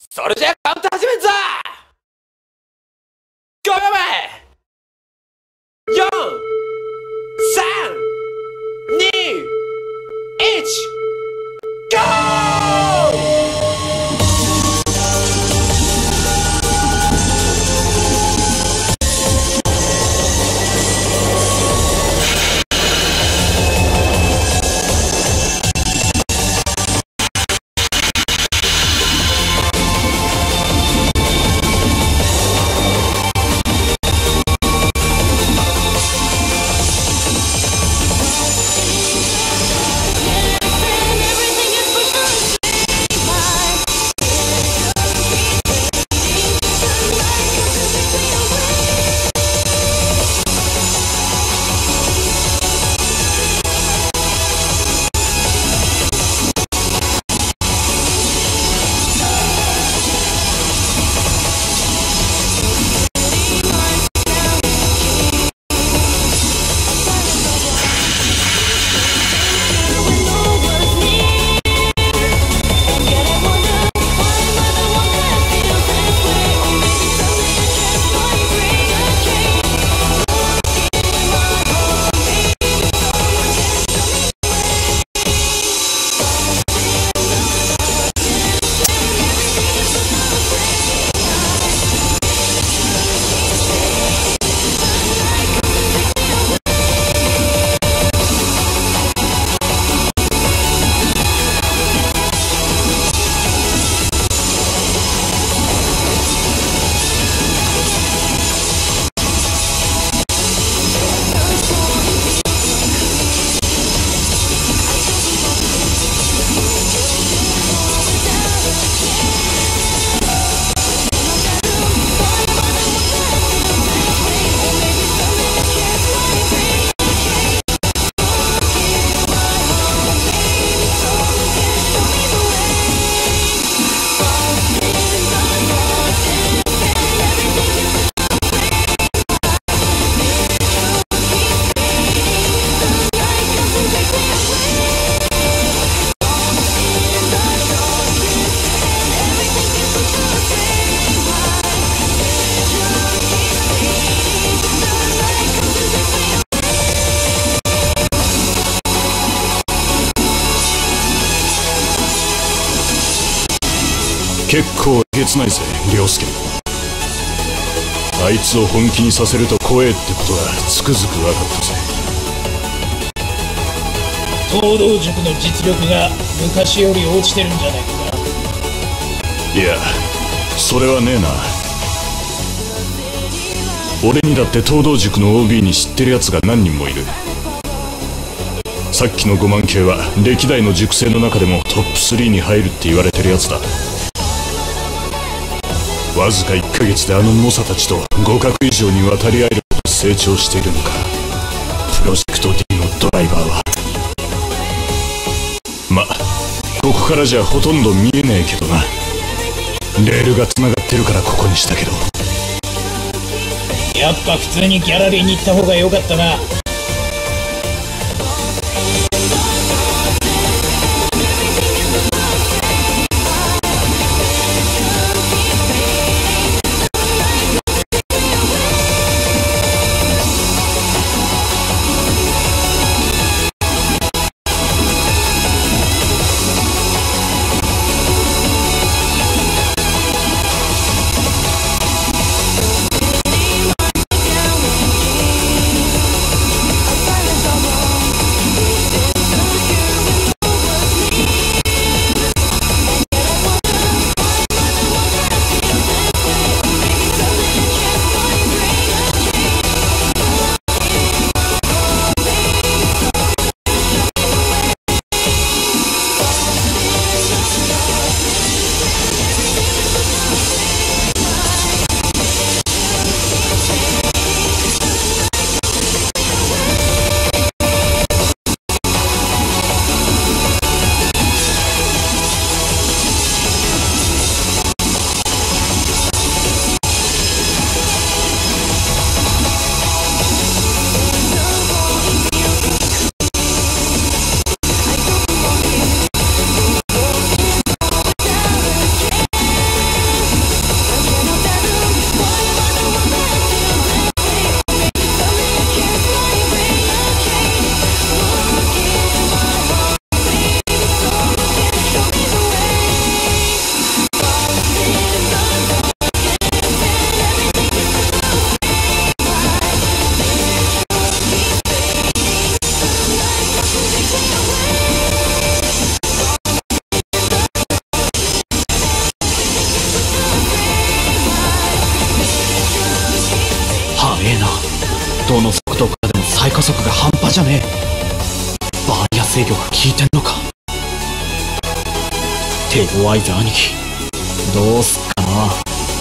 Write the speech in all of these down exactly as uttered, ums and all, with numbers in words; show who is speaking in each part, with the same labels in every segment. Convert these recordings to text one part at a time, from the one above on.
Speaker 1: それじゃカウント始めんぞ。ごびょうめ。よん、さん、に、いち、ゴー。
Speaker 2: 結構えげつないぜ、凌介。あいつを本気にさせると怖えってことがつくづく分かったぜ。
Speaker 3: 東道塾の実力が昔より落ちてるんじゃないか。
Speaker 2: いや、それはねえな。俺にだって東道塾の オービー に知ってるやつが何人もいる。さっきのごまん系は歴代の塾生の中でもトップスリーに入るって言われてるやつだ。わずかいっかげつであの猛者たちと互角以上に渡り合えるほど成長しているのか、プロジェクト D のドライバーは。ま、ここからじゃほとんど見えねえけどな。レールがつながってるからここにしたけど。
Speaker 3: やっぱ普通にギャラリーに行った方が良かったな。
Speaker 4: 刀の速度からでも最加速が半端じゃねえ。バーニャ制御が効いてんのか。手強いぜ兄貴、どうすっかな。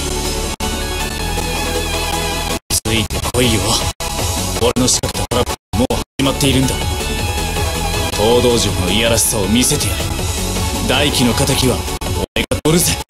Speaker 2: ついてこいよ。俺の仕掛けたトラップもう始まっているんだ。東道塾のいやらしさを見せてやる。大輝の敵は俺が取るぜ。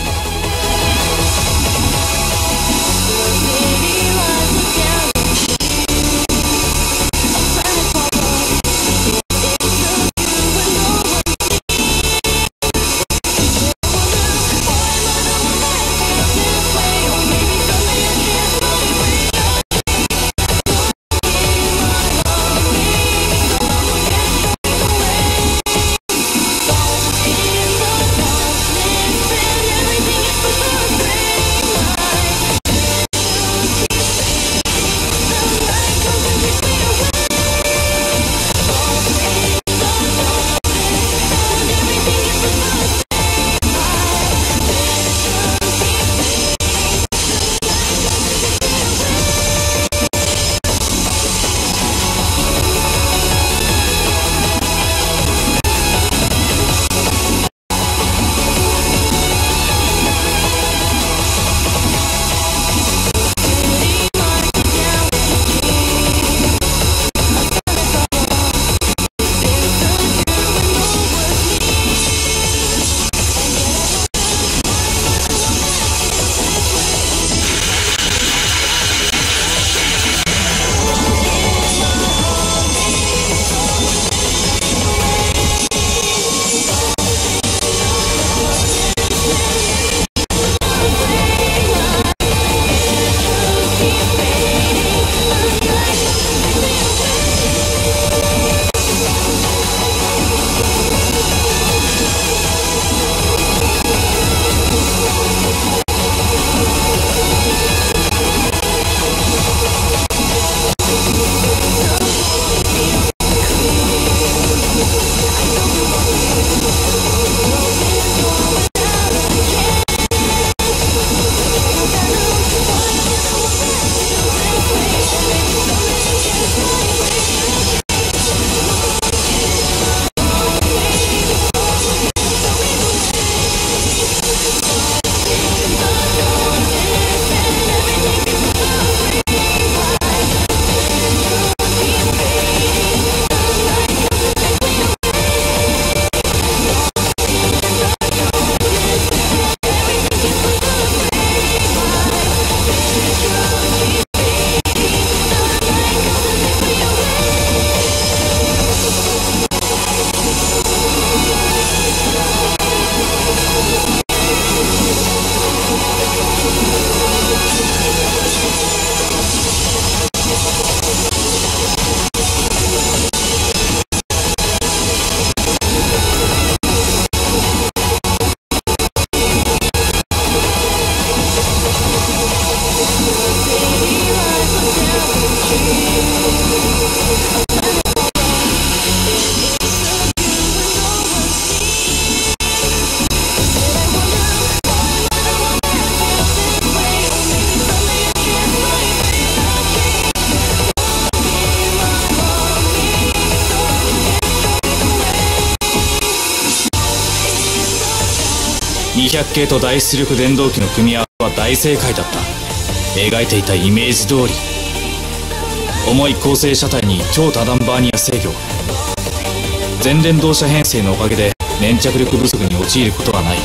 Speaker 2: にひゃく系と大出力電動機の組み合わせは大正解だった。描いていたイメージ通り、重い構成車体に超多段バーニア制御、全電動車編成のおかげで粘着力不足に陥ることはない。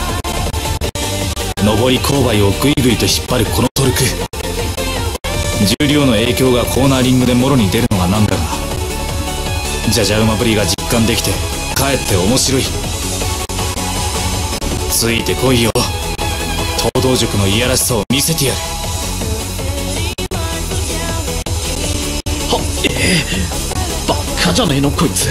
Speaker 2: 上り勾配をグイグイと引っ張るこのトルク、重量の影響がコーナーリングでもろに出るのがなんだが、じゃじゃ馬ぶりが実感できてかえって面白い。ついてこいよ、東道塾のいやらしさを見せてやる。
Speaker 4: はええ、バカじゃねえのこいつ。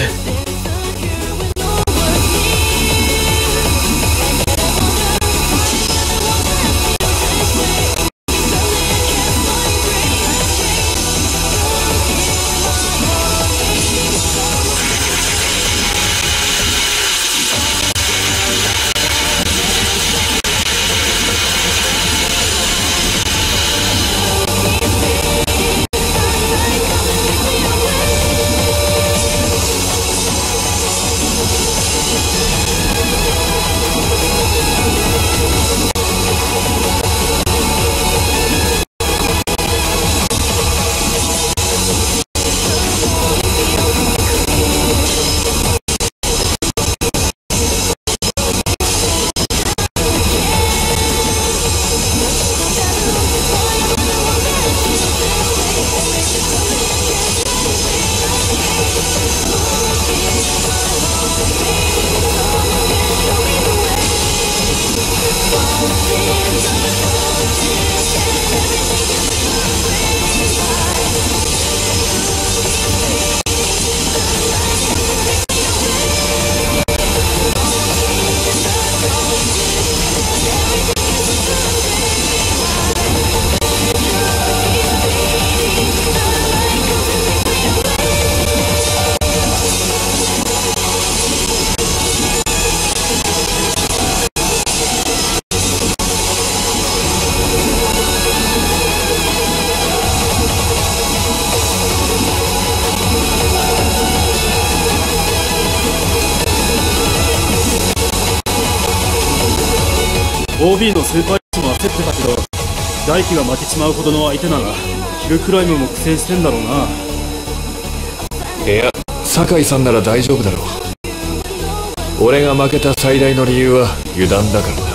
Speaker 5: オービー のスーパー X も焦ってたけど、大輝が負けちまうほどの相手ならヒルクライムも苦戦してんだろうな。
Speaker 6: いや、酒井さんなら大丈夫だろう。俺が負けた最大の理由は油断だからな。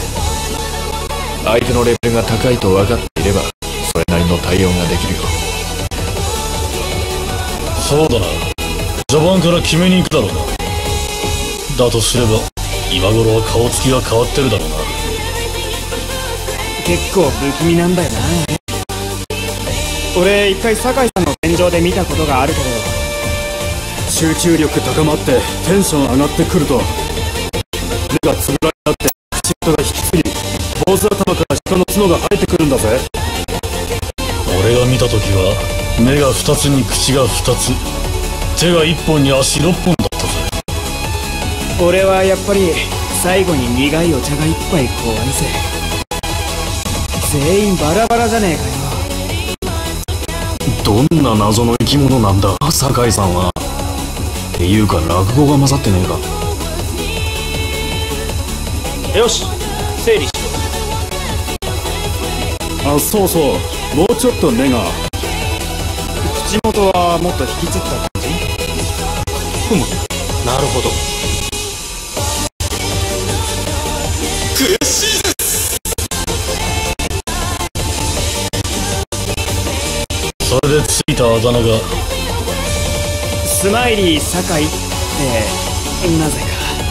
Speaker 6: 相手のレベルが高いと分かっていればそれなりの対応ができるよ。
Speaker 7: そうだな、序盤から決めに行くだろうな。だとすれば今頃は顔つきが変わってるだろうな。
Speaker 8: 結構不気味なんだよな。俺一回酒井さんの天井で見たことがあるけど、
Speaker 5: 集中力高まってテンション上がってくると目がつぶらになって口元が引きつり、坊主頭から鹿の角が生えてくるんだぜ。
Speaker 7: 俺が見た時は目が二つに口が二つ、手が一本に足六本だったぜ。
Speaker 8: 俺はやっぱり最後に苦いお茶が一杯怖いぜ。全員バラバラじゃねえかよ。
Speaker 2: どんな謎の生き物なんだ酒井さんは。っていうか落語が混ざってねえか。
Speaker 1: よし、整理しろ。
Speaker 5: あ、そうそう、もうちょっと目が。
Speaker 8: 口元はもっと引きつった感じ。
Speaker 1: ふむ、なるほど。悔しいです。
Speaker 7: それでついたあだ名が
Speaker 8: スマイリー酒井ってなぜか。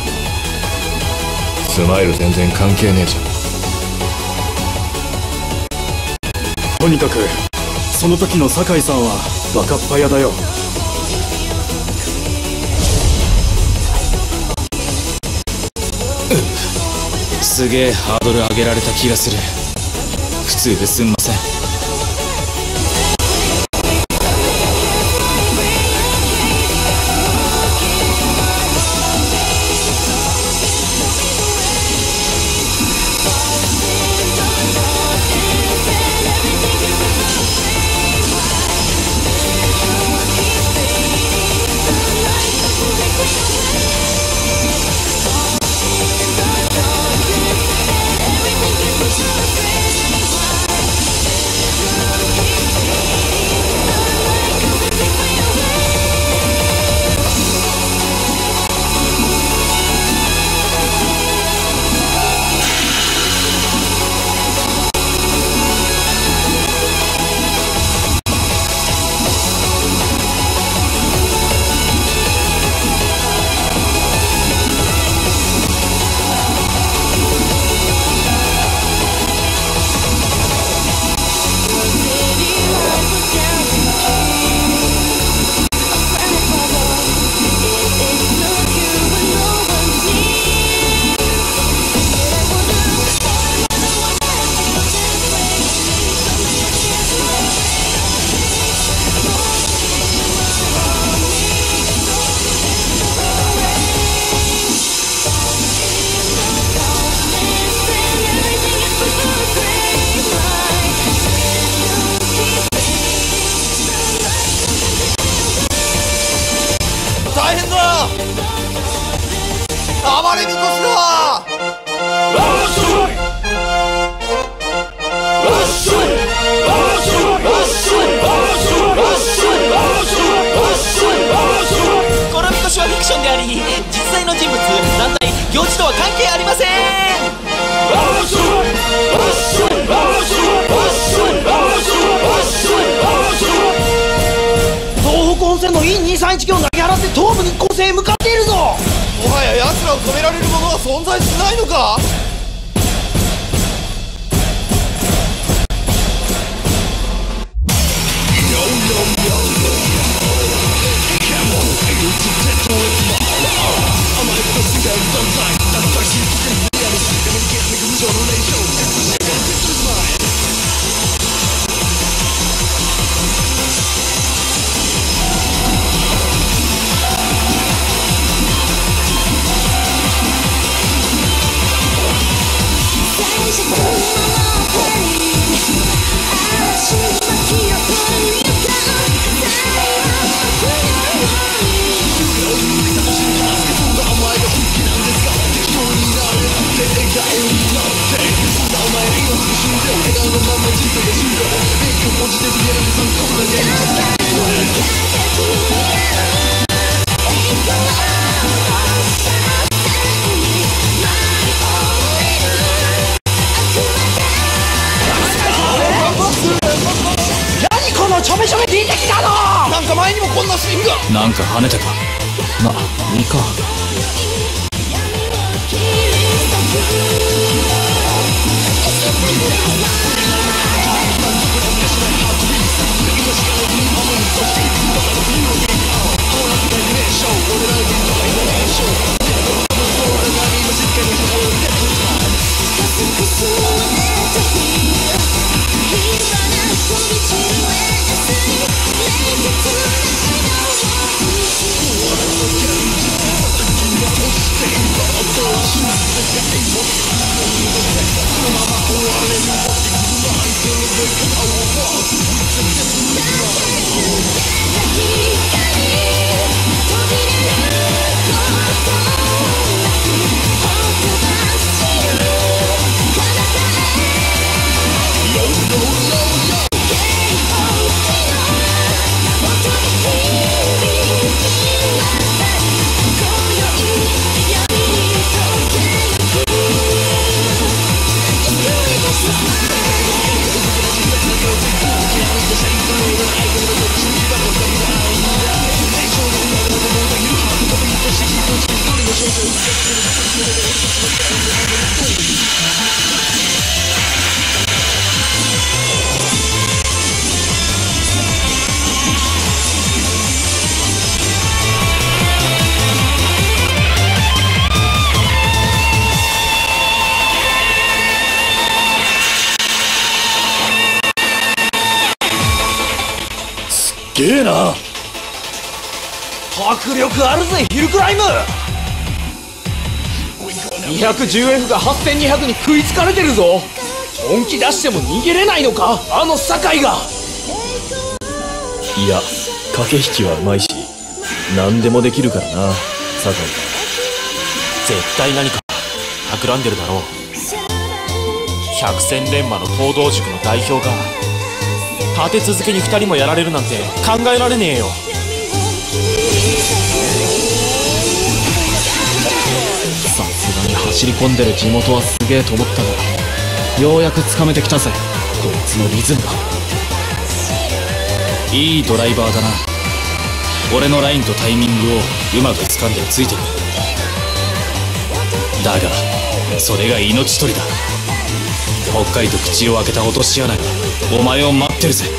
Speaker 6: スマイル全然関係ねえじゃん。
Speaker 5: とにかくその時の酒井さんはバカっ早だよ。
Speaker 2: すげえハードル上げられた気がする。普通ですんません。
Speaker 1: 大変だ。暴れみこしだ。このみこしはフィクションであり、実際の人物、団体、行事とは関係ありません。東北温泉の イーにーさんいち キを投げ払って東部日光線へ向かっているぞ。もはや奴らを止められるものは存在しないのか。 何このちょめちょめ出てきたの。なんか前にもこんなスイングが。
Speaker 2: なんか跳ねたか。
Speaker 4: まいいか。
Speaker 1: げえな。迫力あるぜヒルクライム。 にひゃくじゅうエフ がはっせんにひゃくに食いつかれてるぞ。本気出しても逃げれないのかあの酒井が。
Speaker 5: いや駆け引きはうまいし何でもできるからな酒井は。
Speaker 9: 絶対何か企んでるだろう。百戦錬磨の東道塾の代表が立て続けにふたりもやられるなんて考えられねえよ。
Speaker 4: さすがに走り込んでる地元はすげえと思ったが、ようやくつかめてきたぜこいつのリズムが。
Speaker 2: いいドライバーだな。俺のラインとタイミングをうまく掴んでついてくる。だがそれが命取りだ。ぽっかりと口を開けた落とし穴がお前を待ってるぜ。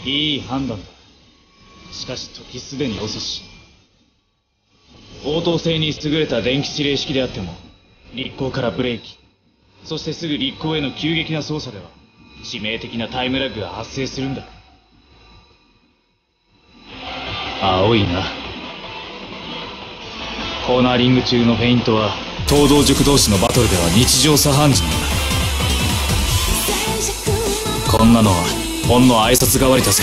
Speaker 2: いい判断だ。しかし時すでに遅し。応答性に優れた電気指令式であっても、立候からブレーキ、そしてすぐ立候への急激な操作では致命的なタイムラグが発生するんだ。青いな。コーナーリング中のフェイントは東道塾同士のバトルでは日常茶飯事なんだ。こんなのはほんの挨拶代わりだぜ。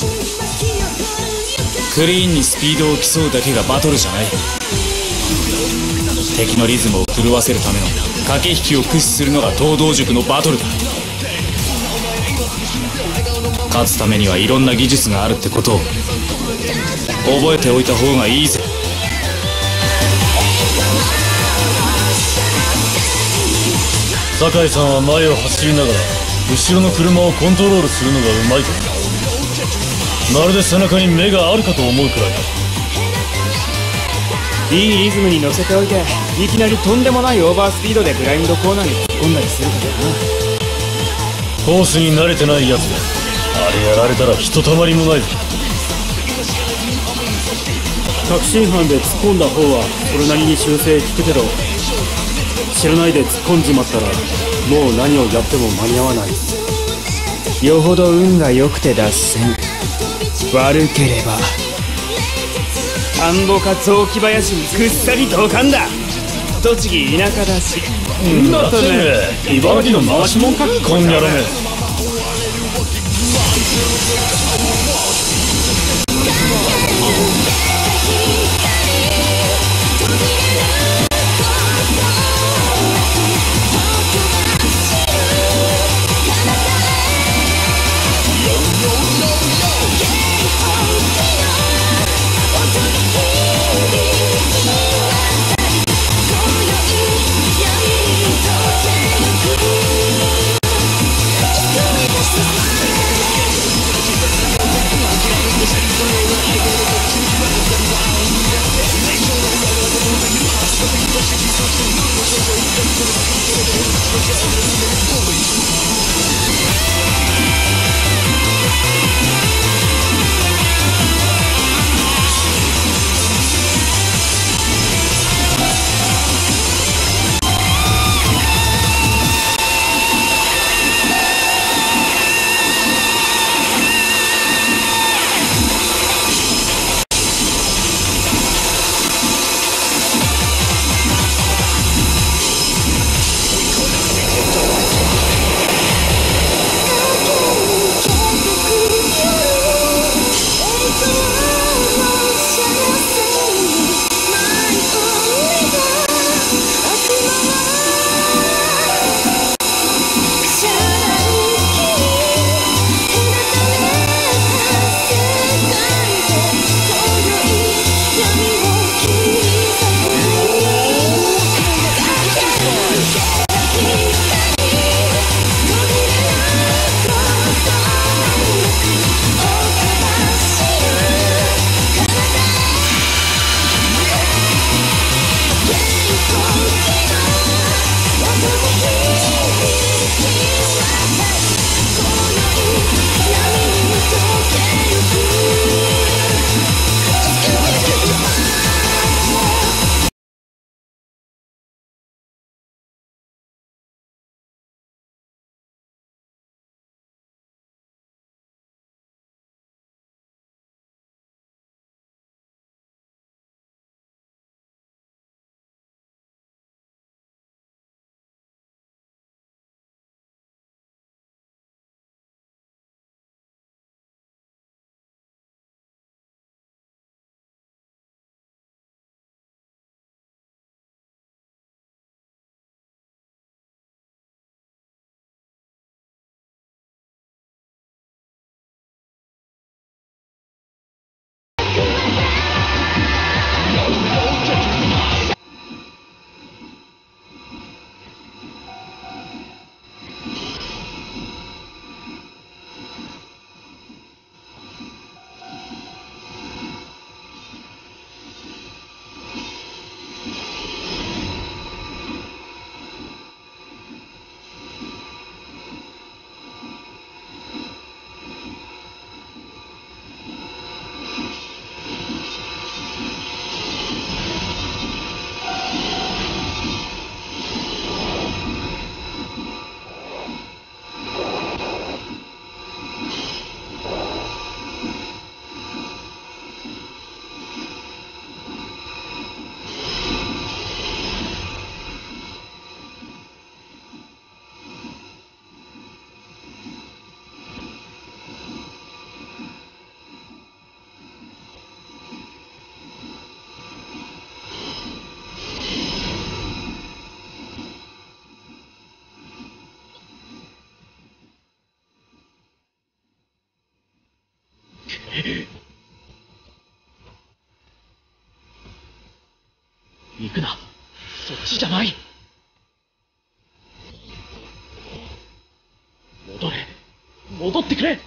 Speaker 2: クリーンにスピードを競うだけがバトルじゃない。敵のリズムを狂わせるための駆け引きを駆使するのが東道塾のバトルだ。勝つためにはいろんな技術があるってことを覚えておいた方がいいぜ。
Speaker 7: 酒井さんは前を走りながら後ろの車をコントロールするのがうまいと。まるで背中に目があるかと思うくらいだ。
Speaker 8: いいリズムに乗せておいて、いきなりとんでもないオーバースピードでブラインドコーナーに突っ込んだりするから
Speaker 7: な。コースに慣れてないやつだ。あれやられたらひとたまりもないぞ。
Speaker 5: 確信犯で突っ込んだ方はそれなりに修正効くけど、知らないで突っ込んじまったらもう何をやっても間に合わない。
Speaker 8: よほど運が良くて脱線、悪ければ田んぼか雑木林にぐっさり同感だ。栃木田舎だし。
Speaker 7: うんだってね、茨城の回しもんかこんにゃろめ。
Speaker 3: 行くな。そっちじゃない。戻れ。戻ってくれ。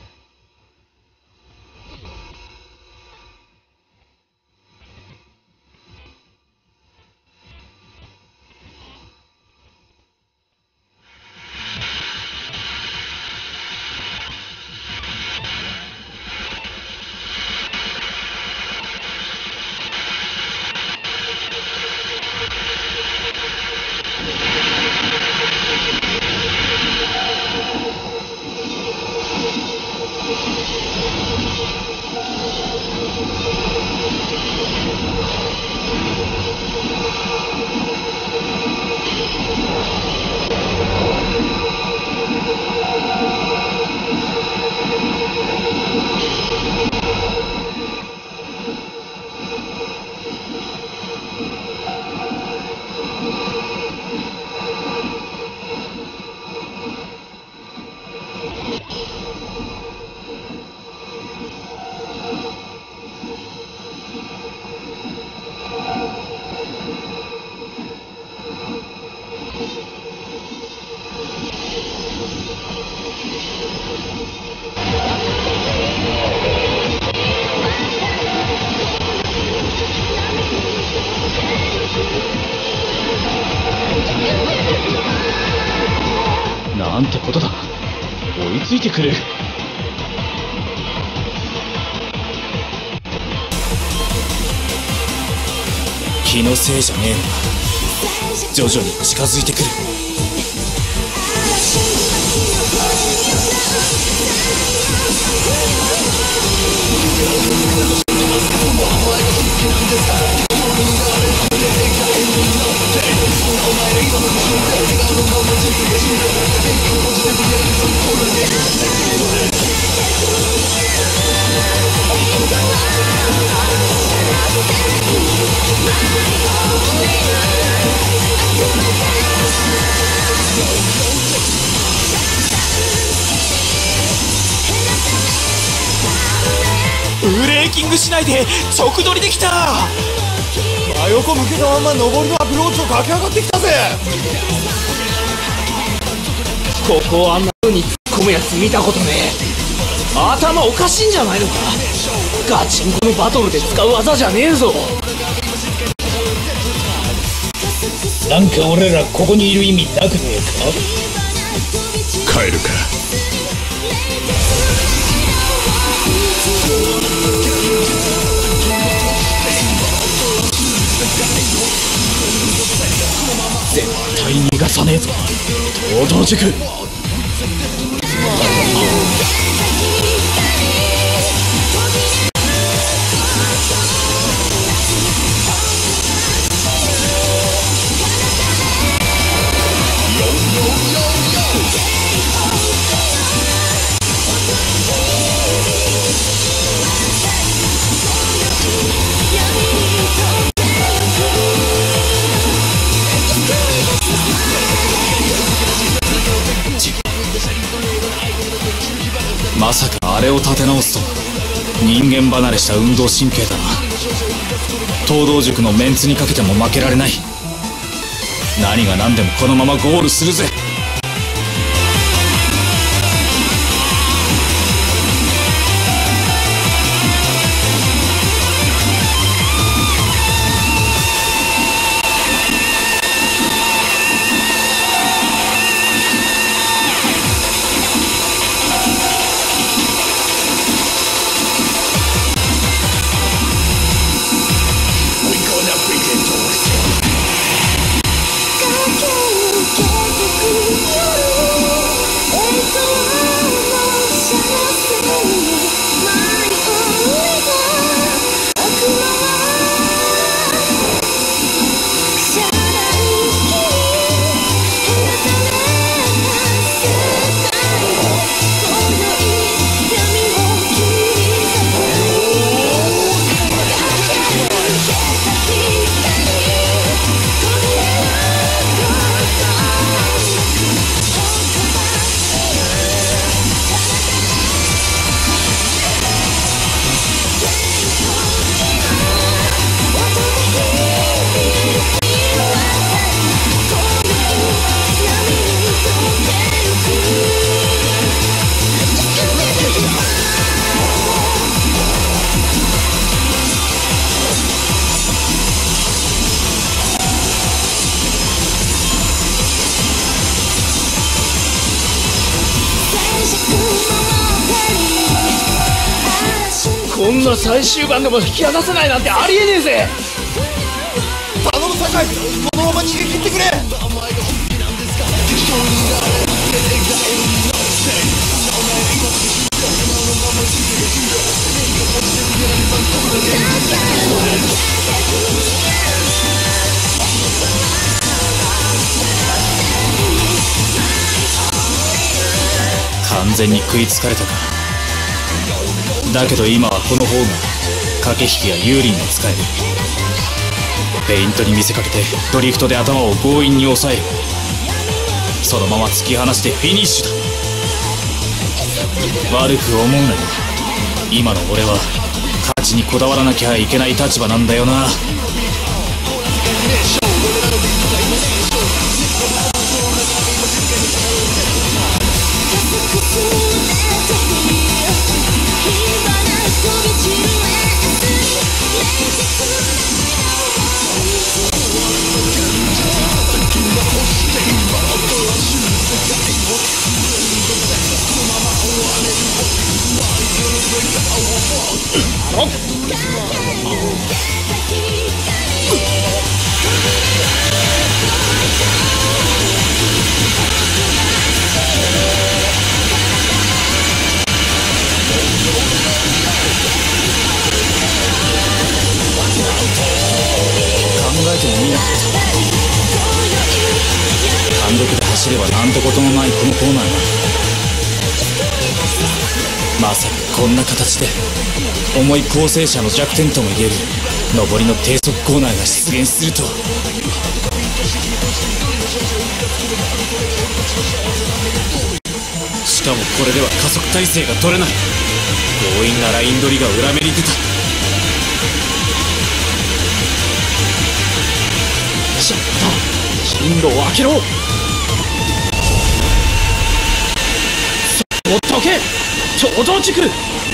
Speaker 3: なんてことだ。追いついてくる。
Speaker 2: 気のせいじゃねえのか。徐々に近づいてくる。
Speaker 9: ブレーキングしないで直取りできた。
Speaker 1: 真横向けたまんま上りのアプローチを駆け上がってきたぜ。
Speaker 8: ここをあんな風に突っ込むやつ見たことねえ。頭おかしいんじゃないのか。ガチンコのバトルで使う技じゃねえぞ。
Speaker 3: なんか俺らここにいる意味なくねえか。
Speaker 6: 帰るか。
Speaker 3: 絶対逃がさねえぞ東堂塾。
Speaker 2: まさかあれを立て直すとは。人間離れした運動神経だな。東堂塾のメンツにかけても負けられない。何が何でもこのままゴールするぜ。
Speaker 10: 駆け抜けてく
Speaker 8: こんな最終盤でも引き離せないなんてありえねえぜ。
Speaker 1: 頼む酒井、このまま逃げ切ってくれ。
Speaker 2: 完全に食いつかれたか。だけど今はこの方が駆け引きや有利に使える。フェイントに見せかけてドリフトで頭を強引に抑える。そのまま突き放してフィニッシュだ。悪く思うなよ。今の俺は勝ちにこだわらなきゃいけない立場なんだよな。単独で走ればなんてこともないこのコーナーが、まさかこんな形で重い構成者の弱点とも言える上りの低速コーナーが出現するとは。しかもこれでは加速体制が取れない。強引なライン取りが裏目に出た。ちょっと進路を開けろ。そっとどけ、ちょうど軸。